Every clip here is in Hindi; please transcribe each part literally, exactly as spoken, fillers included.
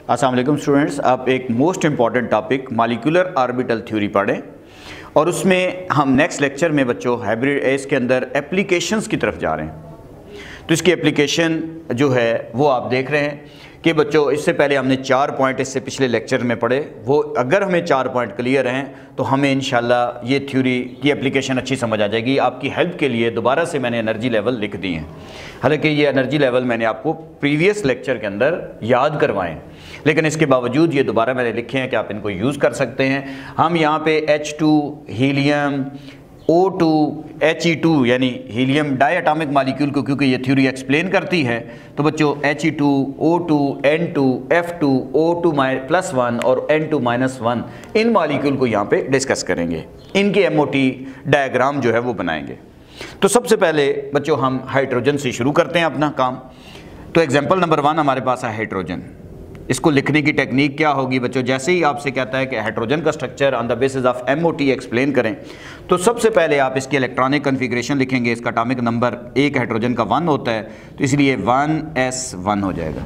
अस्सलाम वालेकुम स्टूडेंट्स, आप एक most important topic molecular orbital theory पढ़ें और उसमें हम नेक्स्ट लेक्चर में बच्चों हाइब्रिड एस के अंदर एप्लीकेशंस की तरफ जा रहे हैं। तो इसकी एप्लीकेशन जो है वो आप देख रहे हैं कि बच्चों इससे पहले हमने चार पॉइंट इससे पिछले लेक्चर में पढ़े, वो अगर हमें चार पॉइंट क्लियर हैं तो हमें इंशाल्लाह ये थ्योरी की एप्लीकेशन अच्छी समझ आ जाएगी। आपकी हेल्प के लिए दोबारा से मैंने एनर्जी लेवल लिख दी हैं, हालांकि ये एनर्जी लेवल मैंने आपको प्रीवियस लेक्चर के अंदर याद करवाएं, लेकिन इसके बावजूद ये दोबारा मैंने लिखे हैं कि आप इनको यूज़ कर सकते हैं। हम यहाँ पे H two, helium, O two, H E two यानी हीलियम डाई एटॉमिक मालिक्यूल को क्योंकि ये थ्योरी एक्सप्लेन करती है, तो बच्चों H E two, O two, N two, F two, O two plus one और एन टू माइनस वन इन मालिक्यूल को यहाँ पे डिस्कस करेंगे। इनके एम ओ टी डायग्राम जो है वो बनाएंगे। तो सबसे पहले बच्चों हम हाइड्रोजन से शुरू करते हैं अपना काम। तो एग्जाम्पल नंबर वन हमारे पास है हाइड्रोजन। इसको लिखने की टेक्निक क्या होगी बच्चों, जैसे ही आपसे कहता है कि हाइड्रोजन का structure on the basis of MOT explain करें, तो सबसे पहले आप इसकी इलेक्ट्रॉनिक कन्फिग्रेशन लिखेंगे। इसका एटॉमिक नंबर एक हाइड्रोजन का वन होता है, तो इसलिए वन एस वन हो जाएगा।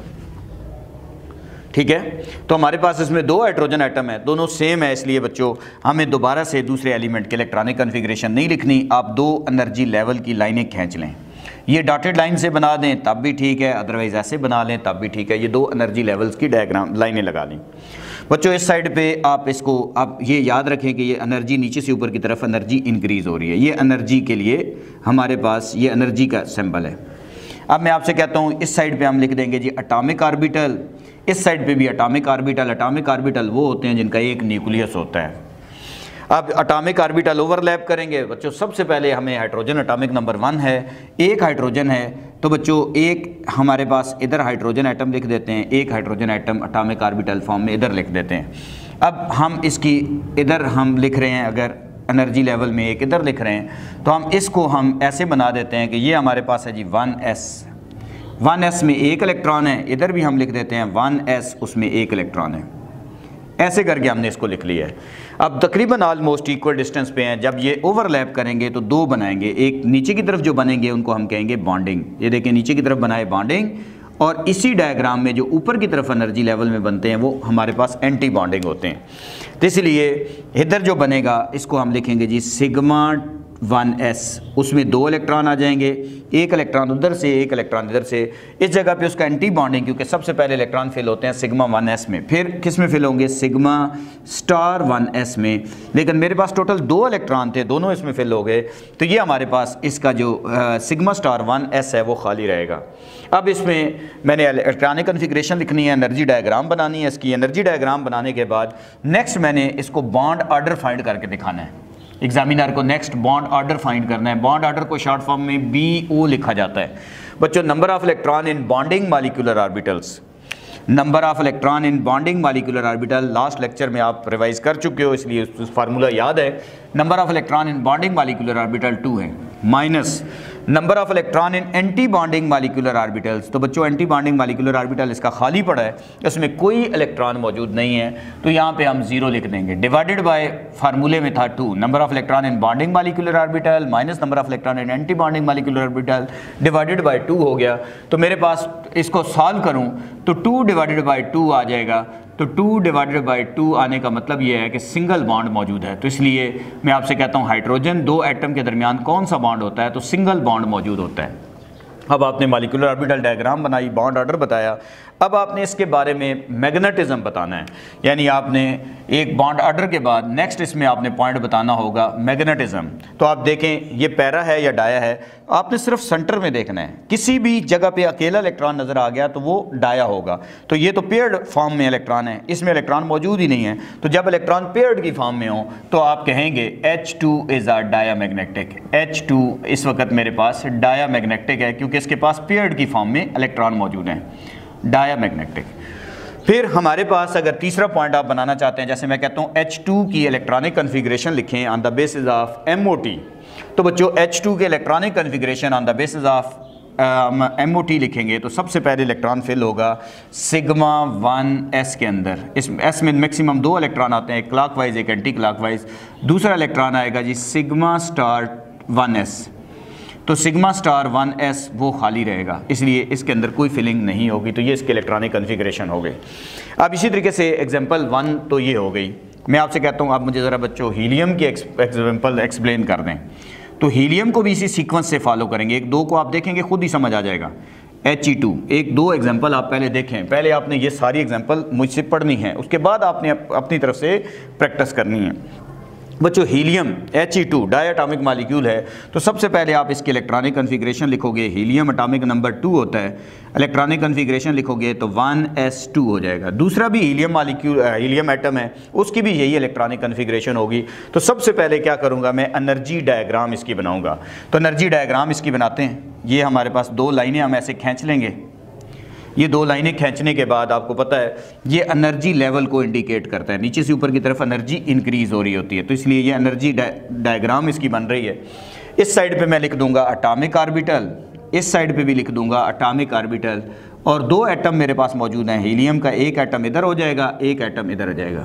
ठीक है, तो हमारे पास इसमें दो हाइड्रोजन एटम है, दोनों सेम है, इसलिए बच्चों हमें दोबारा से दूसरे एलिमेंट की इलेक्ट्रॉनिक कन्फिग्रेशन नहीं लिखनी। आप दो एनर्जी लेवल की लाइनें खींच लें, ये डॉटेड लाइन से बना दें तब भी ठीक है, अदरवाइज ऐसे बना लें तब भी ठीक है। ये दो एनर्जी लेवल्स की डायग्राम लाइनें लगा लें बच्चों। इस साइड पे आप इसको आप ये याद रखें कि ये एनर्जी नीचे से ऊपर की तरफ एनर्जी इंक्रीज हो रही है। ये एनर्जी के लिए हमारे पास ये एनर्जी का सिंबल है। अब मैं आपसे कहता हूँ इस साइड पे हम लिख देंगे जी एटॉमिक ऑर्बिटल, इस साइड पे भी एटॉमिक ऑर्बिटल। एटॉमिक ऑर्बिटल वो होते हैं जिनका एक न्यूक्लियस होता है। अब एटॉमिक ऑर्बिटल ओवरलैप करेंगे बच्चों। सबसे पहले हमें हाइड्रोजन एटॉमिक नंबर वन है, एक हाइड्रोजन है, तो बच्चों एक हमारे पास इधर हाइड्रोजन एटम लिख देते हैं, एक hydrogen atom atomic orbital form में इधर लिख देते हैं। अब हम इसकी इधर हम लिख रहे हैं, अगर एनर्जी लेवल में एक इधर लिख रहे हैं तो हम इसको हम ऐसे बना देते हैं कि ये हमारे पास है जी वन एस। वन एस में एक इलेक्ट्रॉन है, इधर भी हम लिख देते हैं वन एस, उसमें एक इलेक्ट्रॉन है। ऐसे करके हमने इसको लिख लिया है। अब तकरीबन ऑलमोस्ट इक्वल डिस्टेंस पे हैं। जब ये ओवरलैप करेंगे तो दो बनाएंगे, एक नीचे की तरफ जो बनेंगे उनको हम कहेंगे बॉन्डिंग। ये देखिए नीचे की तरफ बनाए बॉन्डिंग, और इसी डायग्राम में जो ऊपर की तरफ एनर्जी लेवल में बनते हैं वो हमारे पास एंटी बॉन्डिंग होते हैं। तो इसलिए इधर जो बनेगा इसको हम लिखेंगे जी सिग्मा वन एस, उसमें दो इलेक्ट्रॉन आ जाएंगे, एक इलेक्ट्रॉन उधर से एक इलेक्ट्रॉन इधर से। इस जगह पे उसका एंटी बॉन्डिंग, क्योंकि सबसे पहले इलेक्ट्रॉन फिल होते हैं सिग्मा वन एस में, फिर किस में फिल होंगे सिग्मा स्टार वन एस में। लेकिन मेरे पास टोटल दो इलेक्ट्रॉन थे, दोनों इसमें फिल हो गए, तो ये हमारे पास इसका जो आ, सिग्मा स्टार वन एस है वो खाली रहेगा। अब इसमें मैंने इलेक्ट्रॉनिक कन्फिग्रेशन लिखनी है, एनर्जी डायग्राम बनानी है। इसकी एनर्जी डायग्राम बनाने के बाद नेक्स्ट मैंने इसको बॉन्ड ऑर्डर फाइंड करके दिखाना है। एग्जामिनर को नेक्स्ट बॉन्ड ऑर्डर फाइंड करना है। बॉन्ड ऑर्डर को शॉर्ट फॉर्म में बी ओ लिखा जाता है बच्चों। Number of electron in bonding molecular orbitals, number of electron in bonding molecular orbital last lecture में आप रिवाइज कर चुके हो, इसलिए फार्मूला याद है। Number of electron in bonding molecular orbital two है, minus number of electron in anti bonding molecular orbitals. तो बच्चों एंटी बॉन्डिंग मॉलिक्यूलर ऑर्बिटल इसका खाली पड़ा है, इसमें कोई इलेक्ट्रॉन मौजूद नहीं है, तो यहाँ पे हम जीरो लिख देंगे। डिवाइडेड बाय फार्मूले में था two, number of electron in bonding molecular orbital minus number of electron in anti bonding molecular orbital divided by two हो गया। तो मेरे पास इसको सॉल्व करूँ तो टू डिवाइडेड बाई टू आ जाएगा। तो टू डिवाइडेड बाई टू आने का मतलब ये है कि सिंगल बॉन्ड मौजूद है। तो इसलिए मैं आपसे कहता हूँ हाइड्रोजन दो एटम के दरमियान कौन सा बॉन्ड होता है, तो सिंगल बॉन्ड मौजूद होता है। अब आपने मॉलिक्यूलर ऑर्बिटल डायग्राम बनाई, बॉन्ड ऑर्डर बताया, अब आपने इसके बारे में मैग्नेटिज्म बताना है। यानी आपने एक बॉन्ड ऑर्डर के बाद नेक्स्ट इसमें आपने पॉइंट बताना होगा मैग्नेटिज्म। तो आप देखें ये पैरा है या डाया है, आपने सिर्फ सेंटर में देखना है। किसी भी जगह पे अकेला इलेक्ट्रॉन नज़र आ गया तो वो डाया होगा। तो ये तो पेयर्ड फॉर्म में इलेक्ट्रॉन है, इसमें इलेक्ट्रॉन मौजूद ही नहीं है। तो जब इलेक्ट्रॉन पेयर्ड की फॉर्म में हो तो आप कहेंगे H two is uh diamagnetic. H two इस वक्त मेरे पास डायामैग्नेटिक है क्योंकि इसके पास पेयर्ड की फॉर्म में इलेक्ट्रॉन मौजूद हैं, डायामैग्नेटिक। फिर हमारे पास अगर तीसरा पॉइंट आप बनाना चाहते हैं, जैसे मैं कहता हूँ एच टू की इलेक्ट्रॉनिक कन्फिग्रेशन लिखें on the basis of M O T, तो बच्चों एच टू के electronic configuration on the basis of M O T लिखेंगे तो सबसे पहले इलेक्ट्रॉन फिल होगा सिग्मा वन एस के अंदर। इस एस में मैक्सिमम दो इलेक्ट्रॉन आते हैं, एक क्लॉकवाइज एक एंटी क्लॉकवाइज। दूसरा इलेक्ट्रॉन आएगा जी सिग्मा स्टार वन एस। तो सिग्मा स्टार वन एस वो खाली रहेगा, इसलिए इसके अंदर कोई फिलिंग नहीं होगी। तो ये इसकी इलेक्ट्रॉनिक कन्फिग्रेशन हो गई। अब इसी तरीके से एग्जांपल वन तो ये हो गई। मैं आपसे कहता हूँ आप मुझे ज़रा बच्चों हीलियम की एग्जांपल एक्सप्लेन कर दें। तो हीलियम को भी इसी सीक्वेंस से फॉलो करेंगे, एक दो को आप देखेंगे खुद ही समझ आ जाएगा। एच ई टू, एक दो एग्जांपल आप पहले देखें, पहले आपने ये सारी एग्जांपल मुझसे पढ़नी है, उसके बाद आपने अपनी तरफ से प्रैक्टिस करनी है। बच्चों helium H E two diatomic molecule है, तो सबसे पहले आप इसकी इलेक्ट्रॉनिक कन्फिग्रेशन लिखोगे। हीलियम एटॉमिक नंबर टू होता है, इलेक्ट्रॉनिक कन्फिग्रेशन लिखोगे तो वन एस टू हो जाएगा। दूसरा भी हीलियम मॉलिक्यूल हीलियम एटम है, उसकी भी यही इलेक्ट्रॉनिक कन्फिग्रेशन होगी। तो सबसे पहले क्या करूँगा मैं, एनर्जी डायग्राम इसकी बनाऊँगा। तो एनर्जी डायग्राम इसकी बनाते हैं। ये हमारे पास दो लाइनें हम ऐसे खींच लेंगे। ये दो लाइनें खींचने के बाद आपको पता है ये एनर्जी लेवल को इंडिकेट करता है, नीचे से ऊपर की तरफ एनर्जी इंक्रीज़ हो रही होती है, तो इसलिए ये एनर्जी डायग्राम इसकी बन रही है। इस साइड पे मैं लिख दूंगा एटॉमिक ऑर्बिटल, इस साइड पे भी लिख दूंगा एटॉमिक ऑर्बिटल, और दो एटम मेरे पास मौजूद हैं हीलियम का, एक एटम इधर हो जाएगा, एक एटम इधर हो जाएगा।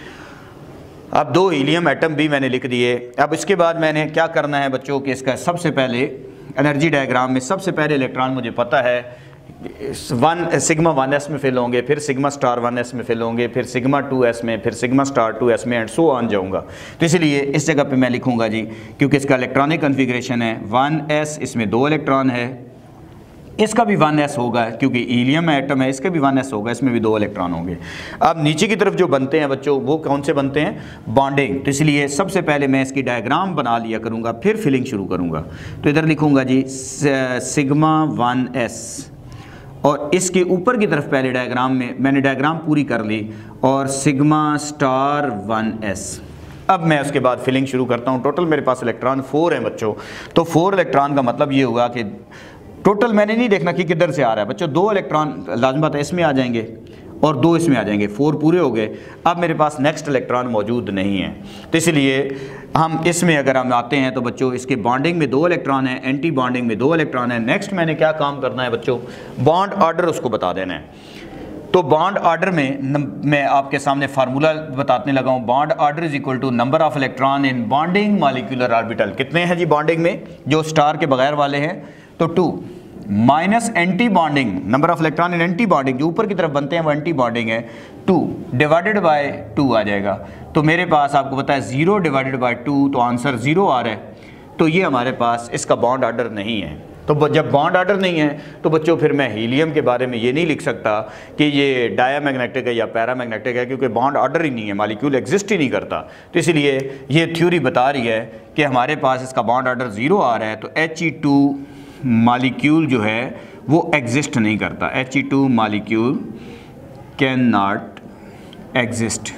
अब दो हीलियम एटम भी मैंने लिख दिए। अब इसके बाद मैंने क्या करना है बच्चों कि इसका सबसे पहले एनर्जी डायग्राम में सबसे पहले इलेक्ट्रॉन मुझे पता है वन सिग्मा वन एस में फिल होंगे, फिर सिग्मा स्टार वन एस में फिल होंगे, फिर सिग्मा टू एस में, फिर सिग्मा स्टार टू एस में, एंड सो ऑन जाऊंगा। तो इसलिए इस जगह पे मैं लिखूंगा जी, क्योंकि इसका इलेक्ट्रॉनिक कन्फिग्रेशन है वन एस, इसमें दो इलेक्ट्रॉन है, इसका भी वन एस होगा क्योंकि हीलियम एटम है, इसका भी वन एस होगा, इसमें भी दो इलेक्ट्रॉन होंगे। अब नीचे की तरफ जो बनते हैं बच्चों वो कौन से बनते हैं, बॉन्डिंग। तो इसलिए सबसे पहले मैं इसकी डायग्राम बना लिया करूँगा, फिर फिलिंग शुरू करूँगा। तो इधर लिखूँगा जी सिग्मा वन एस, और इसके ऊपर की तरफ पहले डायग्राम में मैंने डायग्राम पूरी कर ली, और सिग्मा स्टार वन एस। अब मैं उसके बाद फिलिंग शुरू करता हूँ। टोटल मेरे पास इलेक्ट्रॉन फोर हैं बच्चों। तो फोर इलेक्ट्रॉन का मतलब ये हुआ कि टोटल मैंने नहीं देखना कि किधर से आ रहा है बच्चों, दो इलेक्ट्रॉन लाजमी बात है इसमें आ जाएंगे और दो इसमें आ जाएंगे, फोर पूरे हो गए। अब मेरे पास नेक्स्ट इलेक्ट्रॉन मौजूद नहीं है, तो इसलिए हम इसमें अगर हम आते हैं तो बच्चों इसके बॉन्डिंग में दो इलेक्ट्रॉन है, एंटी बॉन्डिंग में दो इलेक्ट्रॉन है। नेक्स्ट मैंने क्या काम करना है बच्चों, बॉन्ड ऑर्डर उसको बता देना है। तो बॉन्ड ऑर्डर में मैं आपके सामने फार्मूला बताने लगा हूँ, bond order is equal to number of electron in bonding molecular orbital. कितने हैं जी बॉन्डिंग में, जो स्टार के बगैर वाले हैं, तो two, minus anti bonding number of electron in anti bonding, जो ऊपर की तरफ बनते हैं वो एंटी बॉन्डिंग है, टू डिवाइडेड बाय टू आ जाएगा। तो मेरे पास आपको पता है जीरो डिवाइडेड बाय टू, तो आंसर जीरो आ रहा है। तो ये हमारे पास इसका बॉन्ड ऑर्डर नहीं है। तो जब बॉन्ड ऑर्डर नहीं है तो बच्चों फिर मैं हीलियम के बारे में ये नहीं लिख सकता कि ये डायामैग्नेटिक है या पैरामैग्नेटिक है, क्योंकि बॉन्ड ऑर्डर ही नहीं है, मॉलिक्यूल एग्जिस्ट ही नहीं करता। तो इसलिए ये थ्योरी बता रही है कि हमारे पास इसका बॉन्ड ऑर्डर ज़ीरो आ रहा है, तो एच ई टू मॉलिक्यूल जो है वो एग्जिस्ट नहीं करता। H E two molecule can not exist,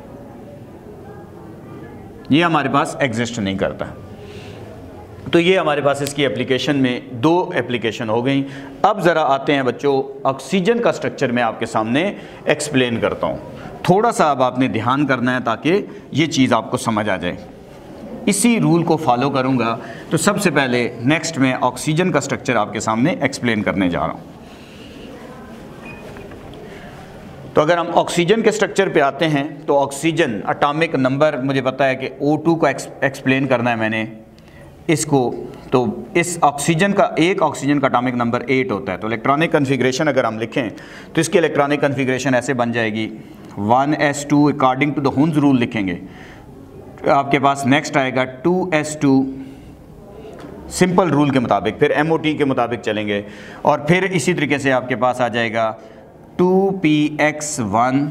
ये हमारे पास एग्जिस्ट नहीं करता। तो ये हमारे पास इसकी एप्लीकेशन में दो एप्लीकेशन हो गई। अब ज़रा आते हैं बच्चों ऑक्सीजन का स्ट्रक्चर मैं आपके सामने एक्सप्लेन करता हूँ। थोड़ा सा अब आपने ध्यान करना है ताकि ये चीज़ आपको समझ आ जाए। इसी रूल को फॉलो करूँगा। तो सबसे पहले नेक्स्ट मैं ऑक्सीजन का स्ट्रक्चर आपके सामने एक्सप्लेन करने जा रहा हूँ। तो अगर हम ऑक्सीजन के स्ट्रक्चर पे आते हैं तो ऑक्सीजन एटॉमिक नंबर मुझे पता है कि ओ टू का एक्सप्लेन करना है मैंने इसको। तो इस ऑक्सीजन का एक ऑक्सीजन का एटॉमिक नंबर एट होता है। तो इलेक्ट्रॉनिक कन्फिग्रेशन अगर हम लिखें तो इसकी इलेक्ट्रॉनिक कन्फिग्रेशन ऐसे बन जाएगी one S two according to the Hund's rule लिखेंगे। आपके पास नेक्स्ट आएगा two S two simple rule के मुताबिक, फिर एम ओ टी के मुताबिक चलेंगे, और फिर इसी तरीके से आपके पास आ जाएगा two P X one,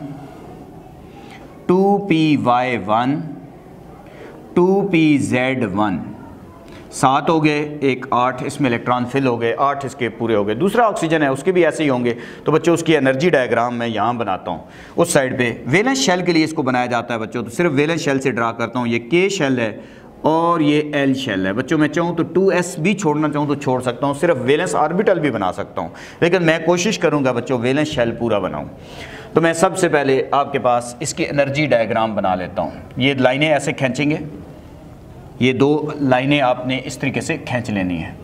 two P Y one, two P Z one. सात हो गए, एक आठ, इसमें इलेक्ट्रॉन फिल हो गए, आठ इसके पूरे हो गए। दूसरा ऑक्सीजन है उसके भी ऐसे ही होंगे। तो बच्चों उसकी एनर्जी डायग्राम मैं यहाँ बनाता हूँ उस साइड पे। वैलेंस शेल के लिए इसको बनाया जाता है बच्चों, तो सिर्फ वैलेंस शेल से ड्रा करता हूँ। ये के शेल है और ये एल शेल है। बच्चों मैं चाहूँ तो टू एस भी छोड़ना चाहूँ तो छोड़ सकता हूँ, सिर्फ वैलेंस ऑर्बिटल भी बना सकता हूँ, लेकिन मैं कोशिश करूँगा बच्चों वैलेंस शेल पूरा बनाऊँ। तो मैं सबसे पहले आपके पास इसकी एनर्जी डायग्राम बना लेता हूँ। ये लाइनें ऐसे खींचेंगे, ये दो लाइनें आपने इस तरीके से खींच लेनी है।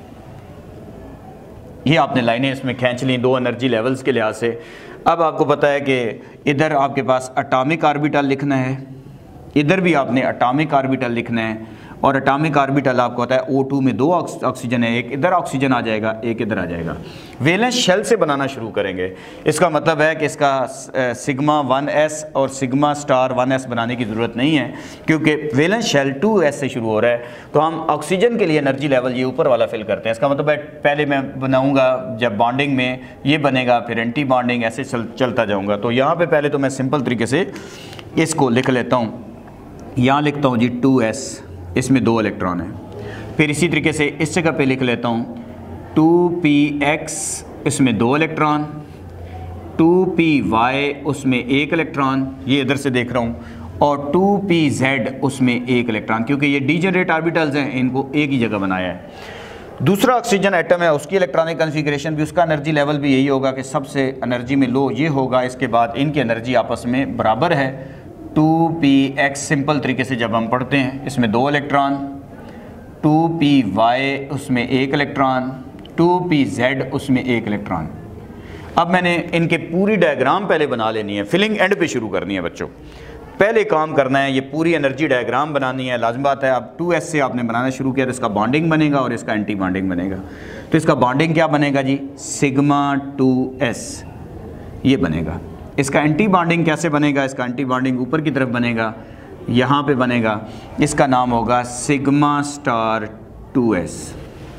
ये आपने लाइनें इसमें खींच ली दो एनर्जी लेवल्स के लिहाज से। अब आपको पता है कि इधर आपके पास एटॉमिक ऑर्बिटल लिखना है, इधर भी आपने एटॉमिक ऑर्बिटल लिखना है, और एटॉमिक ऑर्बिटल आपको पता है ओ टू में दो ऑक्सीजन है, एक इधर ऑक्सीजन आ जाएगा, एक इधर आ जाएगा। वैलेंस शेल से बनाना शुरू करेंगे। इसका मतलब है कि इसका सिग्मा वन एस और सिग्मा स्टार वन एस बनाने की ज़रूरत नहीं है, क्योंकि वैलेंस शेल टू एस से शुरू हो रहा है। तो हम ऑक्सीजन के लिए एनर्जी लेवल ये ऊपर वाला फिल करते हैं। इसका मतलब है पहले मैं बनाऊंगा जब बॉन्डिंग में ये बनेगा, फिर एंटी बॉन्डिंग, ऐसे चल, चलता जाऊंगा। तो यहाँ पे पहले तो मैं सिंपल तरीके से इसको लिख लेता हूँ। यहाँ लिखता हूँ जी टू एस, इसमें दो इलेक्ट्रॉन है। फिर इसी तरीके से इस जगह पे लिख लेता हूँ टू पी एक्स, इसमें दो इलेक्ट्रॉन, टू पी वाई उसमें एक इलेक्ट्रॉन, ये इधर से देख रहा हूँ, और टू पी जेड उसमें एक इलेक्ट्रॉन, क्योंकि ये डीजेनरेट ऑर्बिटल्स हैं, इनको एक ही जगह बनाया है। दूसरा ऑक्सीजन एटम है, उसकी इलेक्ट्रॉनिक कन्फिगरेशन भी, उसका एनर्जी लेवल भी यही होगा कि सबसे एनर्जी में लो ये होगा। इसके बाद इनकी एनर्जी आपस में बराबर है। टू पी एक्स सिंपल तरीके से जब हम पढ़ते हैं, इसमें दो इलेक्ट्रॉन, टू पी वाई उसमें एक इलेक्ट्रॉन, टू पी जेड उसमें एक इलेक्ट्रॉन। अब मैंने इनके पूरी डायग्राम पहले बना लेनी है, फिलिंग एंड पे शुरू करनी है बच्चों। पहले काम करना है, ये पूरी एनर्जी डायग्राम बनानी है। लाजमी बात है, अब टू एस से आपने बनाना शुरू किया तो इसका बॉन्डिंग बनेगा और इसका एंटी बॉन्डिंग बनेगा। तो इसका बॉन्डिंग क्या बनेगा जी, सिग्मा टू एस ये बनेगा। इसका एंटी बॉन्डिंग कैसे बनेगा, इसका एंटी बॉन्डिंग ऊपर की तरफ बनेगा, यहाँ पे बनेगा, इसका नाम होगा सिग्मा स्टार टू एस।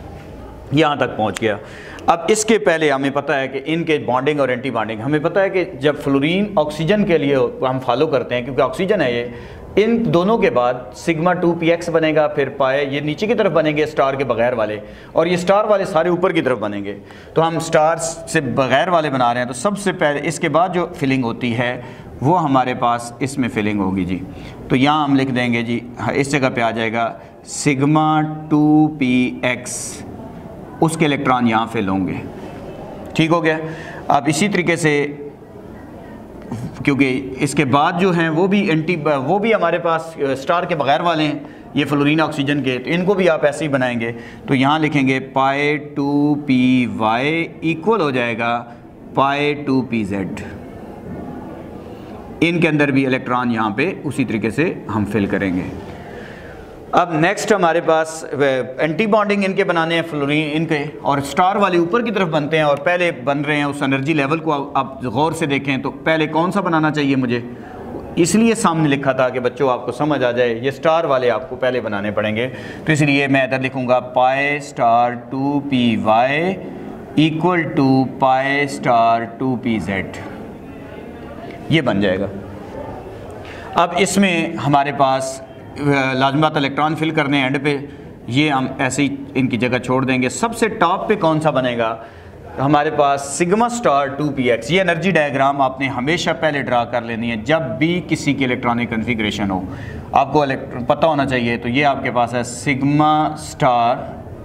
यहाँ तक पहुँच गया। अब इसके पहले हमें पता है कि इनके बॉन्डिंग और एंटी बॉन्डिंग, हमें पता है कि जब फ्लोरीन ऑक्सीजन के लिए हम फॉलो करते हैं, क्योंकि ऑक्सीजन है ये, इन दोनों के बाद सिग्मा टू पी एक्स बनेगा, फिर पाए ये नीचे की तरफ बनेंगे स्टार के बगैर वाले, और ये स्टार वाले सारे ऊपर की तरफ बनेंगे। तो हम स्टार से बगैर वाले बना रहे हैं। तो सबसे पहले इसके बाद जो फिलिंग होती है वो हमारे पास इसमें फिलिंग होगी जी। तो यहाँ हम लिख देंगे जी, इस जगह पे आ जाएगा सिग्मा टू पी एक्स, उसके इलेक्ट्रॉन यहाँ फिल होंगे। ठीक हो गया। अब इसी तरीके से, क्योंकि इसके बाद जो हैं वो भी एंटी वो भी हमारे पास स्टार के बगैर वाले हैं, ये फ्लोरीन ऑक्सीजन के, तो इनको भी आप ऐसे ही बनाएंगे। तो यहाँ लिखेंगे pi two P Y equal हो जाएगा पाई टू पी जेड। इनके अंदर भी इलेक्ट्रॉन यहाँ पे उसी तरीके से हम फिल करेंगे। अब नेक्स्ट हमारे पास एंटी बॉन्डिंग इनके बनाने हैं, फ्लोरीन इनके, और स्टार वाले ऊपर की तरफ बनते हैं और पहले बन रहे हैं। उस एनर्जी लेवल को आप गौर से देखें तो पहले कौन सा बनाना चाहिए मुझे, इसलिए सामने लिखा था कि बच्चों आपको समझ आ जाए, ये स्टार वाले आपको पहले बनाने पड़ेंगे। तो इसलिए मैं इधर लिखूँगा pi star two P Y equal to pi star two P Z, ये बन जाएगा। अब इसमें हमारे पास लाजमत इलेक्ट्रॉन फिल करने हैं एंड पे, ये हम ऐसे ही इनकी जगह छोड़ देंगे। सबसे टॉप पे कौन सा बनेगा, हमारे पास sigma star two P X. ये एनर्जी डायग्राम आपने हमेशा पहले ड्रा कर लेनी है जब भी किसी की इलेक्ट्रॉनिक कन्फिग्रेशन हो, आपको पता होना चाहिए। तो ये आपके पास है sigma star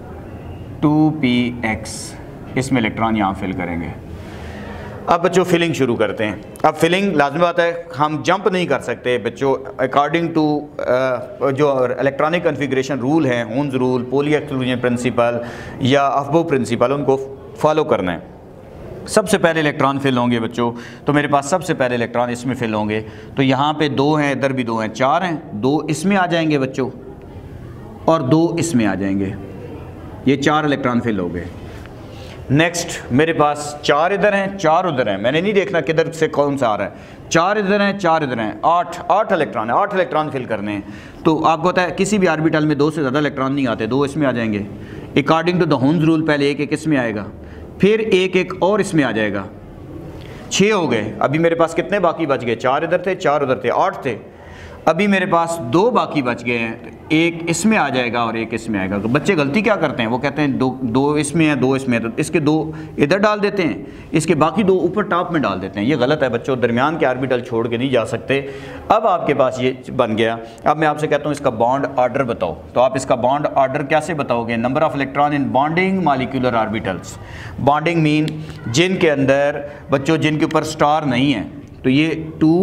two P X, इसमें इलेक्ट्रॉन यहाँ फिल करेंगे। अब बच्चों फिलिंग शुरू करते हैं। अब फिलिंग लाजमी बात है, हम जंप नहीं कर सकते बच्चों, अकॉर्डिंग टू जो इलेक्ट्रॉनिक कन्फिग्रेशन रूल हैं, Hund's rule, Pauli exclusion principle या अफबो प्रिंसिपल, उनको फॉलो करना है। सबसे पहले इलेक्ट्रॉन फिल होंगे बच्चों, तो मेरे पास सबसे पहले इलेक्ट्रॉन इसमें फिल होंगे। तो यहाँ पे दो हैं, इधर भी दो हैं, चार हैं, दो इसमें आ जाएंगे बच्चों और दो इसमें आ जाएंगे, ये चार इलेक्ट्रॉन फिल हो गए। नेक्स्ट मेरे पास चार इधर हैं, चार उधर हैं, मैंने नहीं देखना किधर से कौन सा आ रहा है। चार इधर हैं, चार इधर हैं, आठ आठ इलेक्ट्रॉन है, आठ इलेक्ट्रॉन फिल करने हैं। तो आपको पता है किसी भी ऑर्बिटल में दो से ज़्यादा इलेक्ट्रॉन नहीं आते, दो इसमें आ जाएंगे। According to the Hund's rule पहले एक एक इसमें आएगा, फिर एक एक और इसमें आ जाएगा, छः हो गए। अभी मेरे पास कितने बाकी बच गए, चार इधर थे, चार उधर थे, आठ थे। अभी मेरे पास दो बाकी बच गए हैं, एक इसमें आ जाएगा और एक इसमें आएगा। तो बच्चे गलती क्या करते हैं, वो कहते हैं दो दो इसमें है, दो इसमें है, तो इसके दो इधर डाल देते हैं, इसके बाकी दो ऊपर टॉप में डाल देते हैं। ये गलत है बच्चों, दरमियान के ऑर्बिटल छोड़ के नहीं जा सकते। अब आपके पास ये बन गया। अब मैं आपसे कहता हूँ इसका बॉन्ड ऑर्डर बताओ, तो आप इसका बॉन्ड ऑर्डर कैसे बताओगे, number of electron in bonding molecular orbitals. Bonding mean जिनके अंदर बच्चों जिनके ऊपर स्टार नहीं है, तो ये टू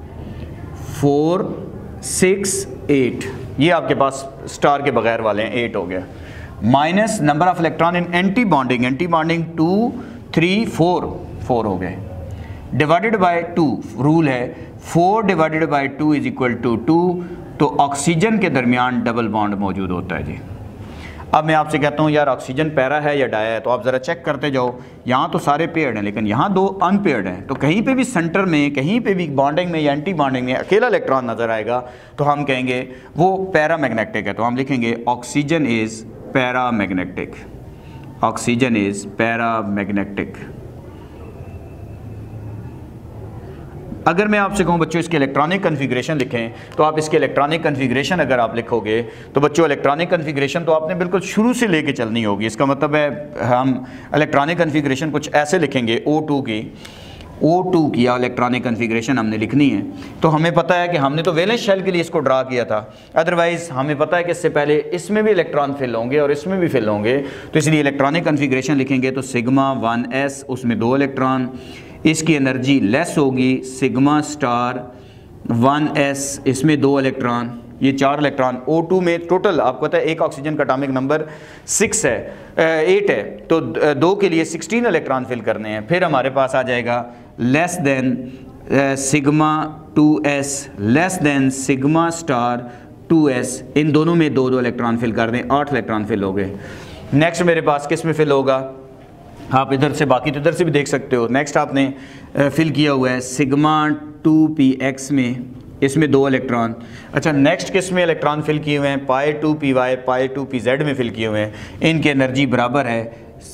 फोर सिक्स एट, ये आपके पास स्टार के बगैर वाले हैं, एट हो गया। Minus number of electron in anti bonding, anti bonding two three four, four हो गए। डिवाइडेड बाय टू, रूल है four divided by two is equal to two, तो ऑक्सीजन के दरमियान डबल बॉन्ड मौजूद होता है जी। अब मैं आपसे कहता हूँ यार ऑक्सीजन पैरा है या डाया है, तो आप ज़रा चेक करते जाओ। यहाँ तो सारे पेयर्ड हैं लेकिन यहाँ दो अनपेयर्ड हैं, तो कहीं पे भी सेंटर में, कहीं पे भी बॉन्डिंग में या एंटी बॉन्डिंग में अकेला इलेक्ट्रॉन नज़र आएगा तो हम कहेंगे वो पैरामैग्नेटिक है। तो हम लिखेंगे oxygen is paramagnetic, oxygen is paramagnetic. अगर मैं आपसे कहूँ बच्चों इसके इलेक्ट्रॉनिक कन्फिग्रेशन लिखें, तो आप इसके इलेक्ट्रॉनिक कन्फिग्रेशन अगर आप लिखोगे तो बच्चों इलेक्ट्रॉनिक कन्फिग्रेशन तो आपने बिल्कुल शुरू से लेके चलनी होगी। इसका मतलब है हम इलेक्ट्रॉनिक कन्फिग्रेशन कुछ ऐसे लिखेंगे, ओ टू की ओ टू की इलेक्ट्रॉनिक कन्फिग्रेशन हमने लिखनी है। तो हमें पता है कि हमने तो वैलेंस शेल के लिए इसको ड्रा किया था, अदरवाइज़ हमें पता है कि इससे पहले इसमें भी इलेक्ट्रॉन फिल होंगे और इसमें भी फिल होंगे, तो इसलिए इलेक्ट्रॉनिक कन्फिग्रेशन लिखेंगे तो सिग्मा वन एस, उसमें दो इलेक्ट्रॉन, इसकी एनर्जी लेस होगी सिग्मा स्टार वन एस, इसमें दो इलेक्ट्रॉन, ये चार इलेक्ट्रॉन। ओ टू में टोटल आपको पता है एक ऑक्सीजन का एटॉमिक नंबर सिक्स है, एट है, तो दो के लिए सिक्सटीन इलेक्ट्रॉन फिल करने हैं। फिर हमारे पास आ जाएगा less than sigma two S, less than sigma star two S, इन दोनों में दो दो इलेक्ट्रॉन फिल कर दें, आठ इलेक्ट्रॉन फिल हो गए। नेक्स्ट मेरे पास किस में फिल होगा, आप इधर से बाकी तो इधर से भी देख सकते हो। नेक्स्ट आपने फिल किया हुआ है सिग्मा टू पी एक्स में, इसमें दो इलेक्ट्रॉन। अच्छा नेक्स्ट किस में इलेक्ट्रॉन फिल किए हुए हैं, pi two P Y, pi two P Z में फिल किए हुए हैं। इनकी एनर्जी बराबर है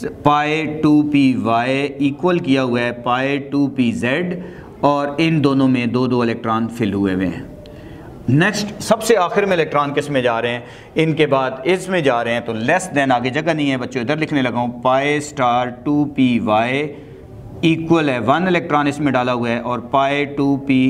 pi two P Y equal किया हुआ है पाई टू पी जेड, और इन दोनों में दो दो इलेक्ट्रॉन फिल हुए हुए हैं। नेक्स्ट सबसे आखिर में इलेक्ट्रॉन किस में जा रहे हैं, इनके बाद इसमें जा रहे हैं, तो लेस देन आगे जगह नहीं है बच्चों, इधर लिखने लगा हूँ pi star two P Y equal है वन इलेक्ट्रॉन इसमें डाला हुआ है, और pi two P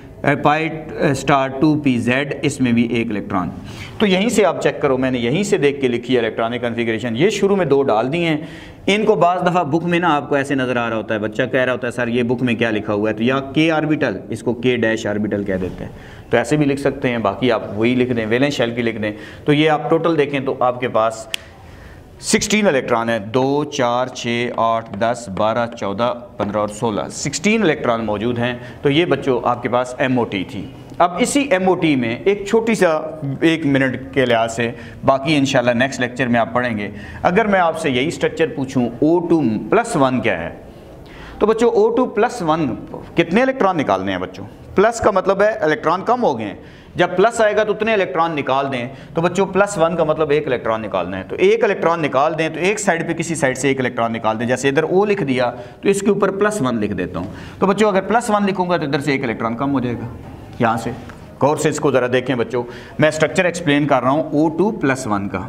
pi star two P Z, इसमें भी एक इलेक्ट्रॉन। तो यहीं से आप चेक करो, मैंने यहीं से देख के लिखी है इलेक्ट्रॉनिक कन्फिग्रेशन। ये शुरू में दो डाल दिए हैं, इनको बाज़ दफ़ा बुक में ना आपको ऐसे नज़र आ रहा होता है, बच्चा कह रहा होता है सर ये बुक में क्या लिखा हुआ है, तो या के आर्बिटल, इसको के डैश आर्बिटल कह देते हैं, तो ऐसे भी लिख सकते हैं। बाकी आप वही लिख दें, वैलेंस शेल की लिख दें। तो ये आप टोटल देखें तो आपके पास सिक्सटीन इलेक्ट्रॉन है, दो चार छः आठ दस बारह चौदह पंद्रह और सोलह, सिक्सटीन इलेक्ट्रॉन मौजूद हैं। तो ये बच्चों आपके पास एम ओ टी थी। अब इसी एम ओ टी में एक छोटी सा एक मिनट के लिहाज से, बाकी इंशाल्लाह नेक्स्ट लेक्चर में आप पढ़ेंगे। अगर मैं आपसे यही स्ट्रक्चर पूछूं ओ टू प्लस वन क्या है, तो बच्चों ओ टू प्लस वन कितने इलेक्ट्रॉन निकालने हैं बच्चों। प्लस का मतलब है इलेक्ट्रॉन कम हो गए हैं, जब प्लस आएगा तो उतने इलेक्ट्रॉन निकाल दें। तो बच्चों प्लस वन का मतलब एक इलेक्ट्रॉन निकालना है, तो एक इलेक्ट्रॉन निकाल दें, तो एक साइड पे किसी साइड से एक इलेक्ट्रॉन निकाल दें। जैसे इधर ओ लिख दिया तो इसके ऊपर प्लस वन लिख देता हूँ। तो बच्चों अगर प्लस वन लिखूंगा तो इधर से एक इलेक्ट्रॉन कम हो जाएगा यहाँ से। गौर से इसको ज़रा देखें बच्चों, मैं स्ट्रक्चर एक्सप्लेन कर रहा हूँ ओ टू प्लस वन का,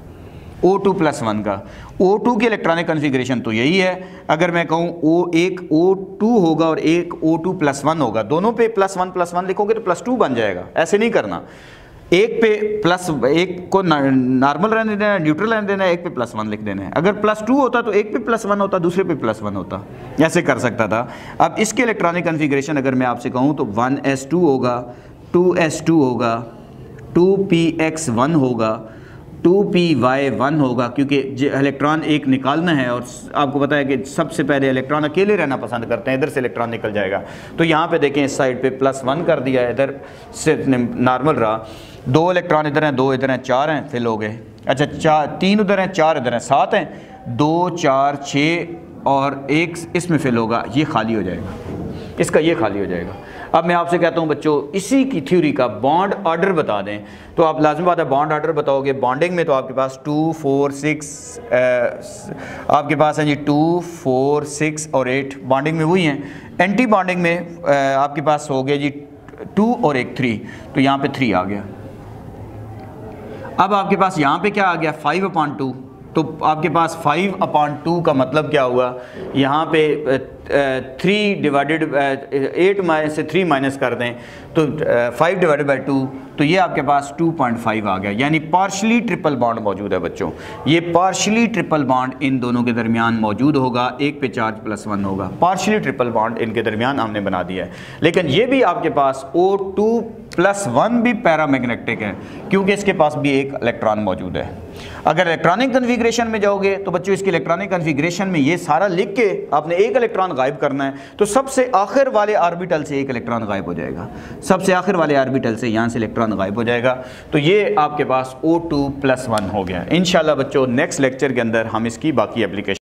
ओ टू प्लस वन का। ओ टू की इलेक्ट्रॉनिक कन्फिग्रेशन तो यही है। अगर मैं कहूँ ओ एक ओ टू होगा और एक ओ टू प्लस वन होगा, दोनों पे प्लस वन प्लस वन लिखोगे तो प्लस टू बन जाएगा। ऐसे नहीं करना, एक पे प्लस एक को नॉर्मल रहने देना है, न्यूट्रल रहने देना है, एक पे प्लस वन लिख देना है। अगर प्लस टू होता तो एक पे प्लस वन होता, दूसरे पे प्लस वन होता, ऐसे कर सकता था। अब इसके इलेक्ट्रॉनिक कन्फिग्रेशन अगर मैं आपसे कहूँ तो वन एस टू होगा, टू एस टू होगा, टू पी एक्स वन होगा, टू पी वाई वन होगा, क्योंकि इलेक्ट्रॉन एक निकालना है और आपको पता है कि सबसे पहले इलेक्ट्रॉन अकेले रहना पसंद करते हैं, इधर से इलेक्ट्रॉन निकल जाएगा। तो यहाँ पे देखें इस साइड पे प्लस वन कर दिया है, इधर से नॉर्मल रहा, दो इलेक्ट्रॉन इधर हैं, दो इधर हैं, चार हैं, फिल हो गए। अच्छा चार, तीन उधर हैं, चार इधर हैं, सात हैं, दो चार छः और एक इसमें फिल होगा, ये खाली हो जाएगा, इसका ये खाली हो जाएगा। अब मैं आपसे कहता हूँ बच्चों इसी की थ्योरी का बॉन्ड ऑर्डर बता दें, तो आप लाजमी बात है बॉन्ड ऑर्डर बताओगे। बॉन्डिंग में तो आपके पास टू फोर सिक्स आपके पास है जी, टू फोर सिक्स और एट बॉन्डिंग में वही हैं। एंटी बॉन्डिंग में आ, आपके पास हो गया जी टू और एक थ्री, तो यहाँ पे थ्री आ गया। अब आपके पास यहाँ पे क्या आ गया, फाइव अपॉन टू, तो आपके पास फाइव अपॉन टू का मतलब क्या हुआ, यहाँ पे थ्री डिवाइडेड एट माइनस से थ्री माइनस कर दें तो फाइव डिवाइडेड बाई टू, तो ये आपके पास टू पॉइंट फाइव आ गया। यानी पार्शली ट्रिपल बॉन्ड मौजूद है बच्चों, ये पार्शली ट्रिपल बॉन्ड इन दोनों के दरमियान मौजूद होगा, एक पे चार्ज प्लस वन होगा, पार्शली ट्रिपल बॉन्ड इनके दरमियान हमने बना दिया है। लेकिन ये भी आपके पास ओ टू प्लस वन भी पैरामैग्नेटिक है, क्योंकि इसके पास भी एक इलेक्ट्रॉन मौजूद है। अगर इलेक्ट्रॉनिक कन्फिग्रेशन में जाओगे तो बच्चों इसकी इलेक्ट्रॉनिक कन्फिग्रेशन में ये सारा लिख के आपने एक इलेक्ट्रॉन गायब करना है तो सबसे आखिर वाले ऑर्बिटल से एक इलेक्ट्रॉन गायब हो जाएगा, सबसे आखिर वाले ऑर्बिटल से यहाँ से इलेक्ट्रॉन गायब हो जाएगा। तो ये आपके पास ओ टू प्लस वन हो गया। इंशाल्लाह बच्चों नेक्स्ट लेक्चर के अंदर हम इसकी बाकी एप्लीकेशन